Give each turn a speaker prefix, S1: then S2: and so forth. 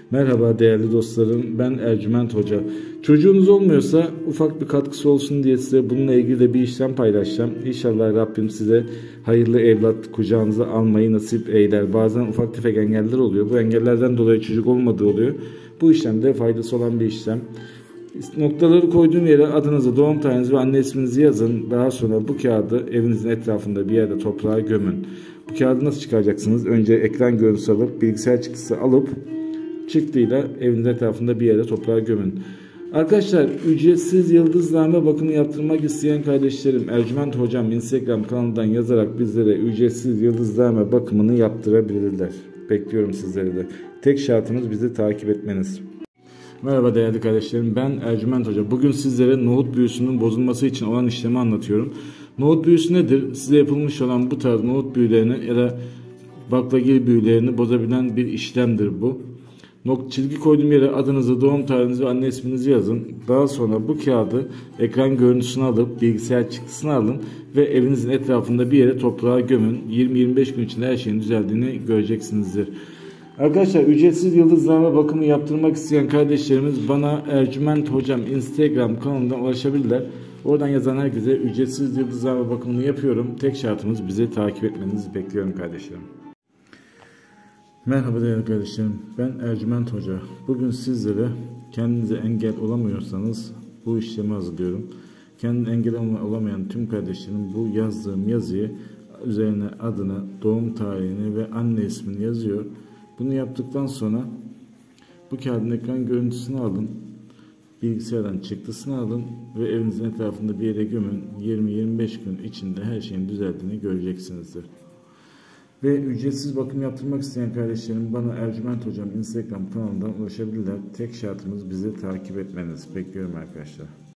S1: Merhaba değerli dostlarım, ben Ercüment Hoca. Çocuğunuz olmuyorsa ufak bir katkısı olsun diye size bununla ilgili de bir işlem paylaşacağım. İnşallah Rabbim size hayırlı evlat kucağınıza almayı nasip eyler. Bazen ufak tefek engeller oluyor. Bu engellerden dolayı çocuk olmadığı oluyor. Bu işlemde faydası olan bir işlem. Noktaları koyduğum yere adınızı, doğum tarihinizi ve anne isminizi yazın. Daha sonra bu kağıdı evinizin etrafında bir yerde toprağa gömün. Bu kağıdı nasıl çıkaracaksınız? Önce ekran görüntüsü alıp, bilgisayar çıktısı alıp çıktıyla evinizin etrafında bir yere toprağa gömün. Arkadaşlar, ücretsiz yıldızlarma bakımı yaptırmak isteyen kardeşlerim, Ercüment Hocam Instagram kanalından yazarak bizlere ücretsiz yıldızlarma bakımını yaptırabilirler. Bekliyorum sizleri de. Tek şartımız bizi takip etmeniz. Merhaba değerli kardeşlerim, ben Ercüment Hoca. Bugün sizlere nohut büyüsünün bozulması için olan işlemi anlatıyorum. Nohut büyüsü nedir? Size yapılmış olan bu tarz nohut büyülerini ya da baklagil büyülerini bozabilen bir işlemdir bu. Çizgi koyduğum yere adınızı, doğum tarihinizi ve anne isminizi yazın. Daha sonra bu kağıdı ekran görüntüsünü alıp bilgisayar çıktısını alın ve evinizin etrafında bir yere toprağa gömün. 20-25 gün içinde her şeyin düzeldiğini göreceksinizdir. Arkadaşlar, ücretsiz yıldızlarma bakımı yaptırmak isteyen kardeşlerimiz bana Ercüment Hocam Instagram kanalından ulaşabilirler. Oradan yazan herkese ücretsiz yıldızlarma bakımını yapıyorum. Tek şartımız bizi takip etmenizi bekliyorum kardeşlerim. Merhaba değerli kardeşlerim, ben Ercüment Hoca. Bugün sizlere kendinize engel olamıyorsanız bu işlemi hazırlıyorum. Kendine engel olamayan tüm kardeşlerim bu yazdığım yazıyı üzerine adını, doğum tarihini ve anne ismini yazıyor. Bunu yaptıktan sonra bu kağıdın ekran görüntüsünü alın, bilgisayardan çıktısını alın ve evinizin etrafında bir yere gömün. 20-25 gün içinde her şeyin düzeldiğini göreceksinizdir. Ve ücretsiz bakım yaptırmak isteyen kardeşlerim bana Ercüment Hocam Instagram kanalından ulaşabilirler. Tek şartımız bizi takip etmeniz. Bekliyorum arkadaşlar.